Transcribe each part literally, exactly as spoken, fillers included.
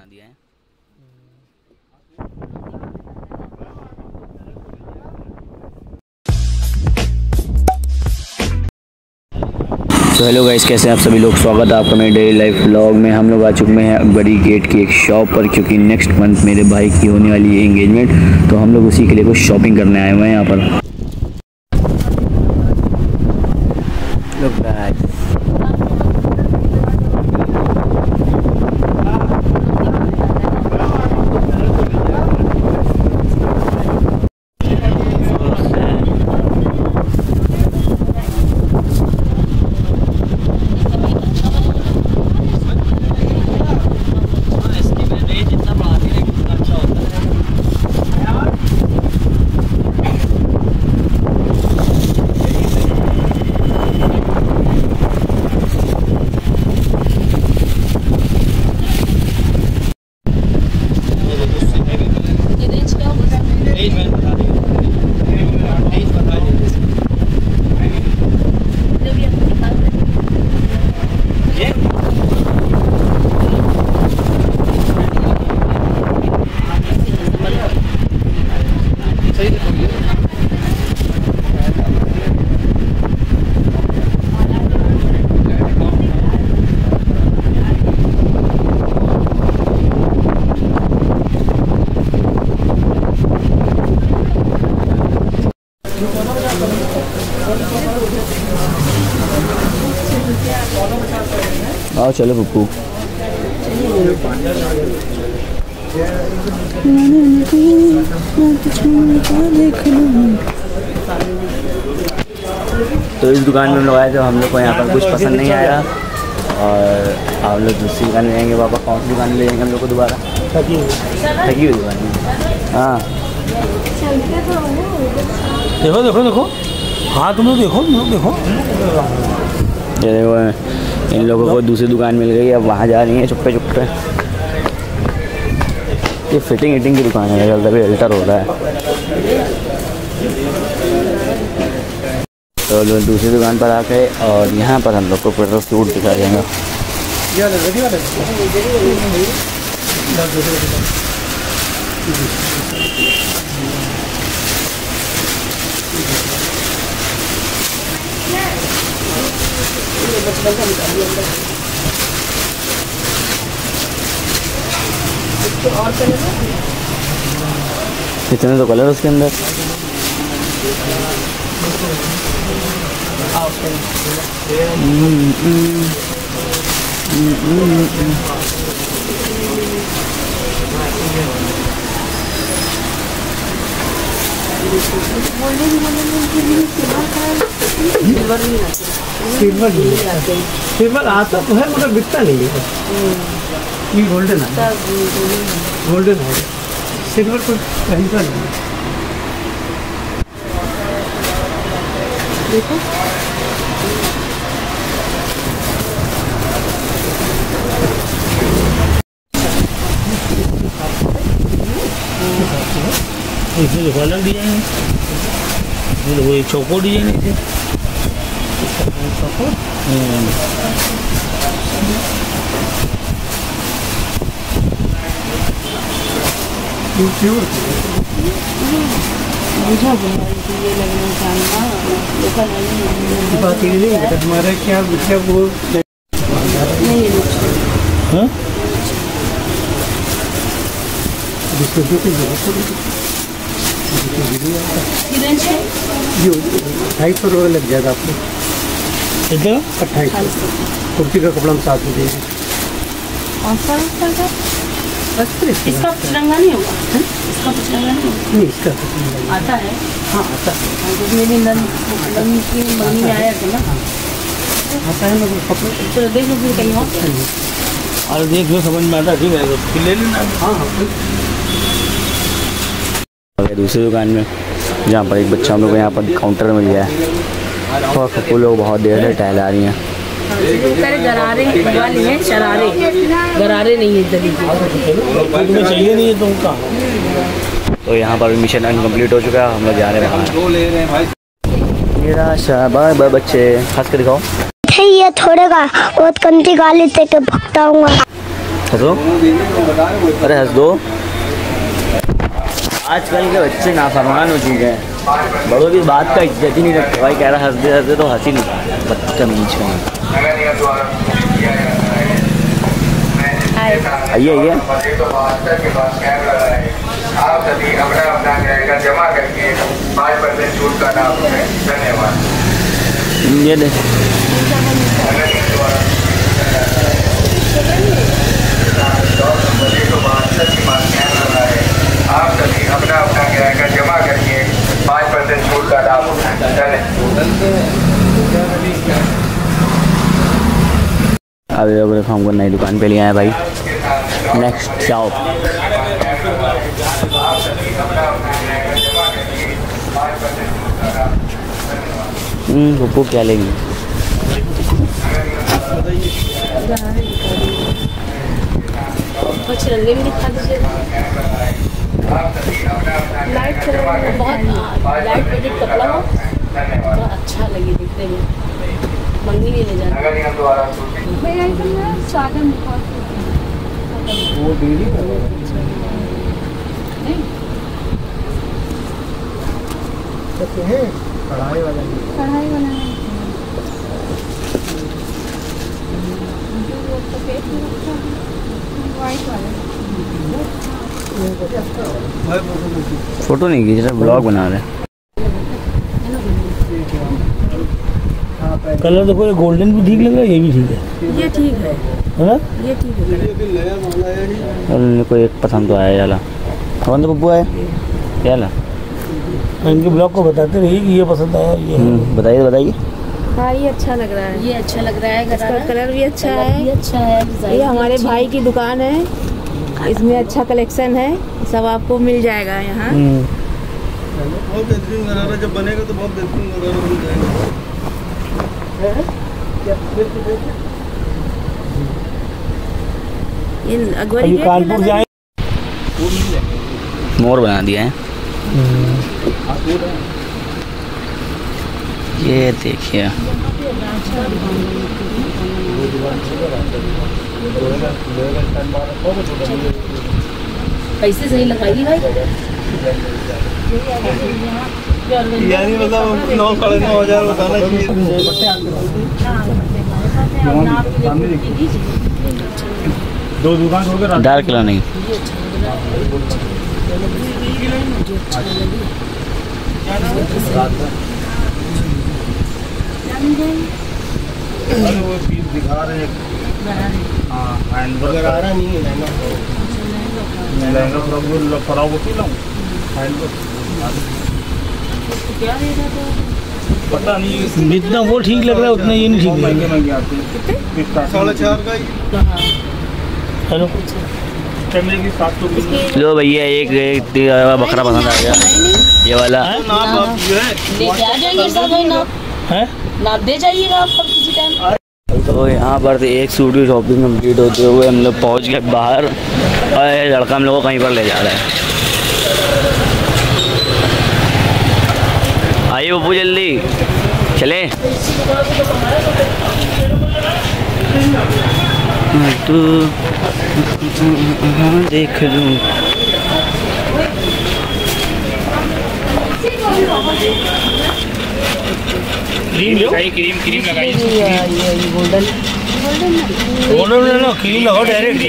दिया है। तो हेलो गाइस, कैसे हैं आप सभी लोग। स्वागत है आपका मेरे डेली लाइफ व्लॉग में। हम लोग आ चुके हैं बड़ी गेट की एक शॉप पर, क्योंकि नेक्स्ट मंथ मेरे भाई की होने वाली है एंगेजमेंट। तो हम लोग उसी के लिए कुछ शॉपिंग करने आए हुए हैं यहाँ पर। लुक गाइस, आओ चलो पप्पू। तो इस दुकान में हम लोग आए थे, हम लोग को यहाँ पर कुछ पसंद नहीं आया और हम लोग दूसरी दुकान में लेंगे। पापा कौन सी दुकान में ले जाएंगे हम लोग को दोबारा? ठगी हुई दुकान में। हाँ देखो देखो देखो, हाँ तुम लोग देखो, तुम लोग देखो। ये देखो, इन लोगों को दूसरी दुकान मिल गई, अब वहाँ जा रही है चुप्पे चुप्पे। ये फिटिंग ईटिंग की दुकान है, चलता भी अल्टर हो रहा है। तो लोग दूसरी दुकान पर आ गए और यहाँ पर हम लोग को पूरा सूट दिखा देंगे। कितने तो कलर उसके अंदर। सिल्वर सिल्वर आता तो है मगर बिकता नहीं है। ये गोल्डन है, गोल्डन है, सिल्वर को कहीं का नहीं। देखो इसमें देखो अलग डिजाइन है, वो चौको डिजाइन है। बात ये नहीं है हमारा क्या क्या वो ढाई सौ रुपये लग जाएगा आपको। अट्ठाईस कुर्ती का कपड़ा हम साथ में देंगे। इसका तिरंगा नहीं होगा? इसका तिरंगा नहीं होगा? नहीं, इसका आता है। हाँ आता है, मेरी नंद की मम्मी में आया था ना। आता है ना कपड़ा। तो देख लो फिर कहीं और। अरे देख लो, समझ में आता है, ठीक है तो ले लेना। हाँ हाँ दूसरी दुकान में जहाँ पर एक बच्चा हम लोग को यहाँ पर काउंटर मिल गया है और पप्पू लोग बहुत देर से टहला रही हैं। गरारे वाली है, शरारे गरारे नहीं है इधर। तुम्हें चाहिए नहीं है तुमका। तो यहाँ पर मिशन अनकम्प्लीट हो चुका है, हम लोग जा रहे हैं बाहर। मेरा शाबाश बाय बच्चे, हंस कर दिखाओ। ये थोड़े का बहुत कंती गाली दे के भगताऊंगा। हंसो, अरे हंस दो। आजकल के बच्चे नाफरमान हो चुके हैं, बड़ों की बात का इज्जत ही नहीं रखते। भाई कह रहा हंस दे हंस दे तो हंसी नहीं, बदतमीज का। आइए आइए, आप सभी अपना अपना जायका जमा करके पाँच परसेंट छूट का नाम है। धन्यवाद। ये दे आप सभी अपना अपना जायका जमा करके पाँच परसेंट छूट का नाम है। अभी लोग हमको नई दुकान पे लिया है भाई, नेक्स्ट शॉप। पप्पू क्या लेंगे? कुछ रंगे भी दिखा दीजिए। लाइट कलर में बहुत लाइट वेटेड कपड़ा हो, थोड़ा अच्छा लगे दिखने में, मंगी भी ले जाना। वो डेली है कढ़ाई वाला कढ़ाई वाला है। वाइट वाला फोटो नहीं खींच रहे, ब्लॉग बना रहे। कलर देखो, ये गोल्डन भी ठीक लग रहा है, ये भी ठीक है। ये ठीक है, है ना? ये ठीक है। मेरे को एक पसंद तो आया याला, कौन तो पप्पू आया याला। इनके ब्लॉग को बताते रहिए कि ये पसंद आया, ये बताइए बताइए। हाँ ये अच्छा लग रहा है, ये अच्छा लग रहा है, इसका कलर भी अच्छा कलर भी है। अच्छा है, डिजाइन ये भी हमारे अच्छी भाई की दुकान है, इसमें अच्छा कलेक्शन है, सब आपको मिल जाएगा यहाँ। बहुत बेहतरीन नज़ारा, जब बनेगा तो बहुत बेहतरीन नज़ारा मिल जाएगा। ये अगवरी गेट कानपुर जाए, मोर बना दिया है। ये देखिए, पैसे सही लगाइए भाई। यानी मतलब नौ साढ़े नौ हजार बताना चाहिए। दो दुकान छोड़कर डार्क कलर नहीं, वो पीस दिखा रहे हैं। हाँ हैंडवर्क गरारा नहीं है, लहंगा लहंगा फ्रॉक फ्रॉक होती ना हैंडवर्क। पता नहीं जितना वो ठीक लग रहा है उतना ये नहीं ठीक महंगे महंगे आते हैं। साढ़े चार का ही। हेलो कैमरे की सात सौ। लो भैया एक, एक बकरा पसंद आ गया, ये वाला। लेके आ जाएंगे साथ में, नाप है नाप दे जाइएगा आप किसी टाइम। तो यहाँ पर एक सूट की शॉपिंग कंप्लीट होते हुए हम लोग पहुँच गए बाहर, और लड़का हम लोग को कहीं पर ले जा रहा है। आइए बब्बू जल्दी चले। तो देख लूँ, क्रीम क्रीम क्रीम लगाइए। गोल्डन गोल्डन ले लो, क्रीम लगाओ डायरेक्ट।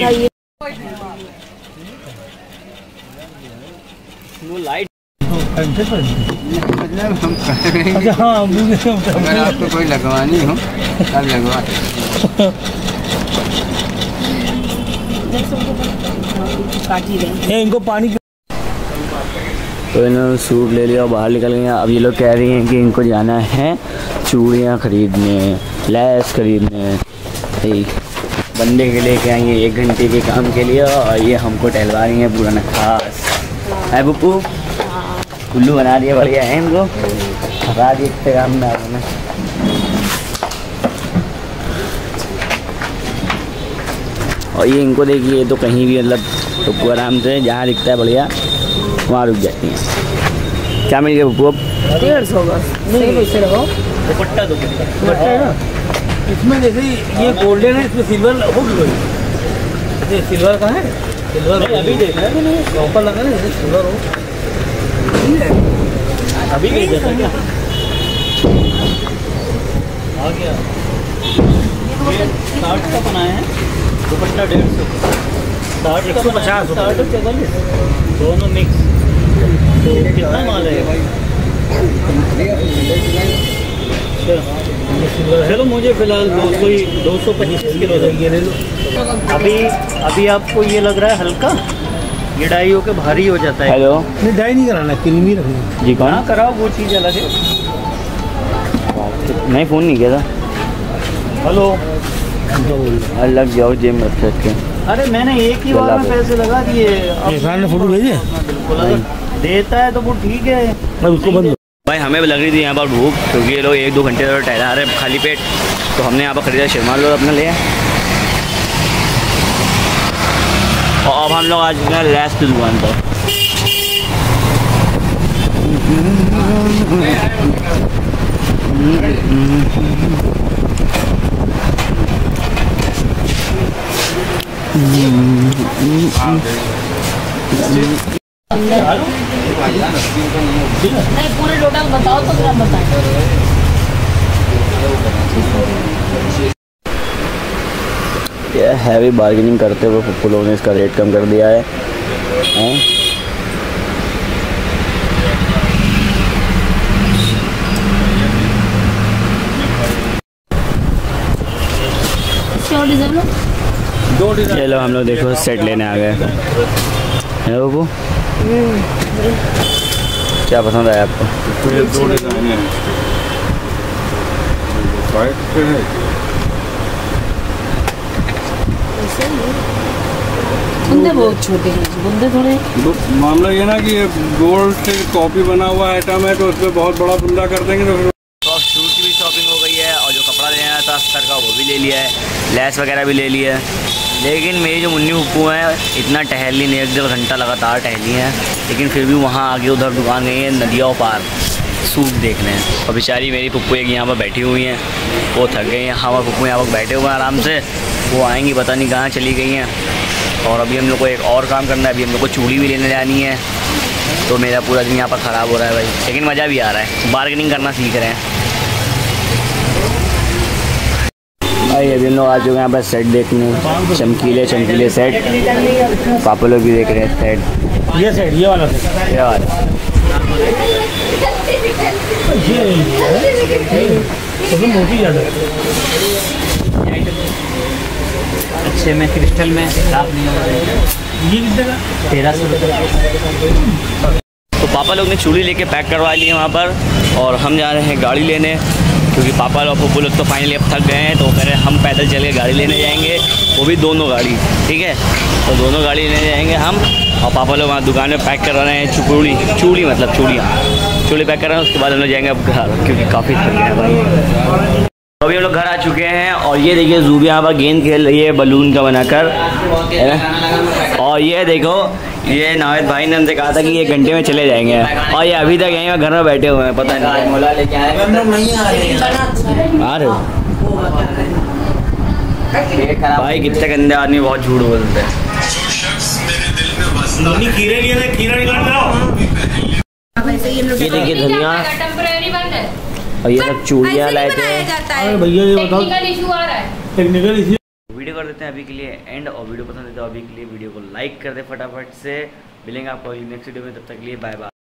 वो लाइट अच्छा हाँ, अगर आपको कोई लगवानी हो तब लगवा। इनको पानी। तो इन्होंने सूट ले लिया और बाहर निकल गए। अब ये लोग कह रही हैं कि इनको जाना है चूड़ियाँ खरीदने, लैस खरीदने। ठीक, बंदे के लेके आएंगे एक घंटे के काम के लिए, और ये हमको टहलवा रही हैं पूरा खास है। पप्पू उल्लू बना दिया, बढ़िया है इनको, हटा दिए इतने काम में आपने। और ये इनको देखिए, तो कहीं भी मतलब पप्पू आराम से जहाँ दिखता है बढ़िया वहाँ रुक जाती हैं। क्या मिल गया पप्पू? अब डेढ़ सौ बस, नहीं वैसे रहो। दुपट्टा दो, दुपट्टा है ना इसमें, जैसे ये गोल्डन है, इसमें सिल्वर होगी। ये सिल्वर का है, सिल्वर नहीं अभी देखा है मैंने, ऑफर लगा है जैसे सिल्वर हो, अभी नहीं देखा क्या आ गया। साठ का बनाए हैं, दुपट्टा डेढ़ सौ, साठ एक सौ पचास, साठ चालीस दोनों मिक्स। तो कितना माल है भाई? चलो मुझे फिलहाल दो सौ ही दो सौ पच्चीस किलो ये ले लो। अभी अभी आपको ये लग रहा है हल्का, ये डाई होके भारी हो जाता है। हेलो, नहीं डाई नहीं कराना, क्रीमी रखना जी कौन? हाँ कराओ, वो चीज़ अलग है। नहीं फ़ोन नहीं किया था। हेलो, अलग जाओ जिम रख सकते। अरे मैंने एक ही बार में पैसे लगा दिए। इरफान ने फोटो भेजे? बिल्कुल, अगर देता है तो वो ठीक है, मैं उसको बंद। भाई हमें भी लग रही थी यहाँ पर भूख, क्योंकि ये लोग एक दो घंटे तक टहला रहे खाली पेट, तो हमने यहाँ पर खरीदा शर्मा लोग अपना लिया। और अब हम लोग आज गए लैस की दुकान पर। नहीं पूरे टोटल बताओ तो ग्राम बताएं। ये हैवी बार्गेनिंग करते हुए पप्पू लोगों ने इसका रेट कम कर दिया है, है? क्या डिजाइन है? दो डिजाइन। ये लो हम लोग देखो सेट लेने आ गए। है बब्बू, क्या पसंद आया आपको? ये दो डिजाइन है, वाइट पे है। बुंदे बहुत छोटे हैं, बुंदे थोड़े। दो- मामला ये ना कि ये गोल्ड से कॉपी बना हुआ आइटम है, तो उसमें बहुत बड़ा बुंदा कर देंगे तो फिर। तो अब शूट की भी शॉपिंग हो गई है, और जो कपड़ा लेना था अस्तर का वो भी ले लिया है, लेस वगैरह भी ले लिया है। लेकिन मेरी जो मुन्नी पप्पू हैं इतना टहली नहीं, एक डेढ़ घंटा लगातार टहली हैं, लेकिन फिर भी वहाँ आगे उधर दुकान गई है नदियों पार सूट देखने। और बेचारी मेरी पप्पू एक यहाँ पर बैठी हुई हैं, वो थक गई हैं। हमारे पप्पू यहाँ पर बैठे हुए हैं आराम से, वो आएंगी पता नहीं कहाँ चली गई हैं। और अभी हम लोग को एक और काम करना है, अभी हम लोग को चूड़ी भी लेने जानी है, तो मेरा पूरा दिन यहाँ पर ख़राब हो रहा है भाई, लेकिन मज़ा भी आ रहा है, बार्गेनिंग करना सीख रहे हैं भाई। अभी हम लोग आ चुके हैं यहाँ पर सेट देखने, चमकीले चमकीले सेट। पापा लोग भी देख रहे हैं सेट। ये सेट, ये वाला सेट, ये वाला ये मोटी ज़्यादा अच्छे में क्रिस्टल में खराब नहीं होगा। ये कितने का? तेरह सौ रुपये। तो पापा लोग ने चूड़ी लेके पैक करवा ली है वहाँ पर, और हम जा रहे हैं गाड़ी लेने, क्योंकि पापा लोग पप्पू लोग तो फाइनली अब थक गए हैं, तो कह रहे हैं हम पैदल चल के गाड़ी लेने जाएंगे, वो भी दोनों गाड़ी, ठीक है। तो दोनों गाड़ी लेने जाएंगे हम, और पापा लोग वहाँ दुकान में पैक करवा रहे हैं चूड़ी चूड़ी मतलब चूड़ियाँ चूड़ी पैक कर रहे हैं। उसके बाद हम लोग जाएंगे अब घर, क्योंकि काफ़ी थक गए हैं भाई। तो अभी हम लोग घर आ चुके हैं, और ये देखिए जूबी यहाँ पर गेंद खेल रही है बलून का बनाकर, है ना। और ये देखो, ये नावेद भाई ने हमसे कहा था कि एक घंटे में चले जाएंगे, और ये अभी तक यहीं घर में बैठे हुए हैं, पता नहीं मोला लेके आए आ रहे हो भाई। कितने गंदे आदमी बहुत झूठ बोलते हैं। खीरे लिए ना, खीरा निकाल दो। ये देखिए धनिया, टेम्परेरी बंद है। और ये सब चूड़ियाँ लाए थे। अरे भैया ये बताओ, टेक्निकल इशू आ रहा है। Technical issue. वीडियो कर देते हैं अभी के लिए एंड, और वीडियो पसंद है तो अभी के लिए वीडियो को लाइक कर दे फटाफट से। मिलेंगे आपको नेक्स्ट वीडियो में, तब तक के लिए बाय बाय।